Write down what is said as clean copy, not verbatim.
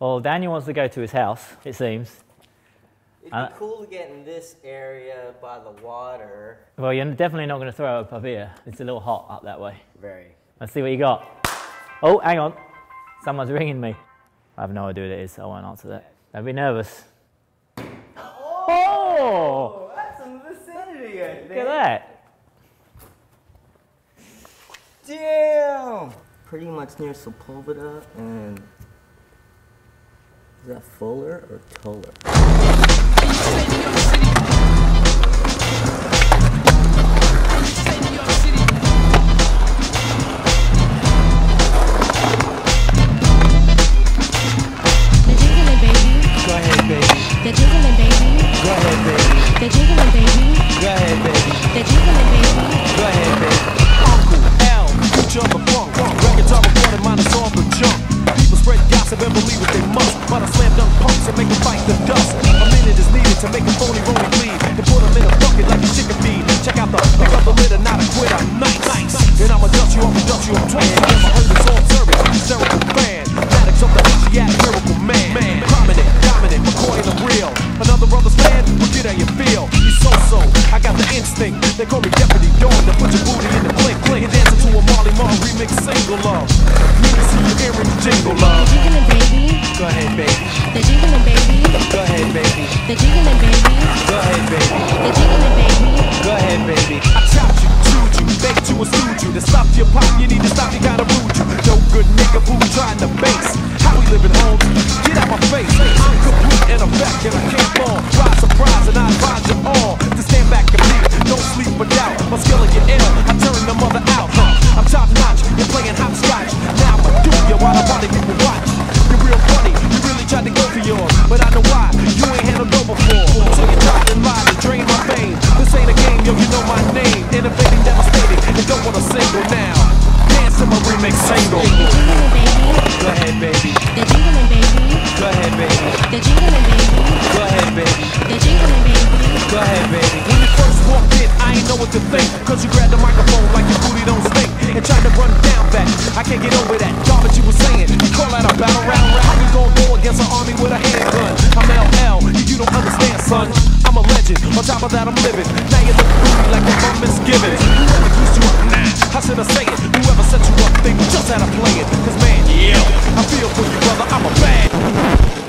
Well, Daniel wants to go to his house, it seems. It'd be cool to get in this area by the water. Well, you're definitely not going to throw up here. It's a little hot up that way. Very. Let's see what you got. Oh, hang on. Someone's ringing me. I have no idea who it is, so I won't answer that. Don't be nervous. Oh! That's in the vicinity, I think. Look at that. Damn! Pretty much near Sepulveda and... Is that Fuller or Toller? And believe what they must, but I slam dunk punks and make them fight the dust. A minute is needed to make a phony rolling bleed and put them in a bucket like a chicken feed. Check out the pick up the litter, not a quitter. Nice. And I'ma dust you off and dust you on twice. I never heard this all service, hysterical fan. Fanatics of the Asiatic miracle man. Prominent, dominant, McCoy and the real. Another brother's fan, well, get how you feel. He's so. I got the instinct. They call me Deputy Dawn to put your booty in the clink. And dancing to a Marley Marl remix single love. Need to see you hearing the jingle love. Go ahead, baby. The jiggling baby. Go ahead, baby. The jiggling baby. Go ahead, baby. The jiggling baby. Go ahead, baby. I chopped you, chewed you, baked you and stewed you. To stop your pop, you need to stop, you gotta rude you. No good nigga who trying to base. How we living home? Get out my face. I'm complete and I'm back and I can't fall. Rise surprise and I advise you all to stand back and leave. Don't sleep or doubt. My skill and get ill. I turn the mother out. I'm top notch. You're playing hopscotch. Now I do you while I body people watch. You're real funny. You really tried to go for yours, but I know why. You ain't handled no before. So you tried and lied to drain my fame. This ain't a game, yo. You know my name. Innovating, devastating, and don't want a single now. Dance to my remix single. Go ahead, baby. The jiggling baby. Go ahead, baby. The jiggling baby. Go ahead, baby. The jiggling baby. Go ahead, baby. When you first walked in, I ain't know what to think. Cause you grabbed the microphone like your booty don't stink. And tried to run down that. I can't get over that garbage you were saying. You call that a battle round. How we gon' go against an army with a handgun? I'm LL, you don't understand, son. I'm a legend, on top of that I'm living. Now you look booty like a bum misgivings. Whoever used you up, how should I say it? Whoever set you up, they just had to play it. Cause man, yeah, I feel for you, brother, I'm a bad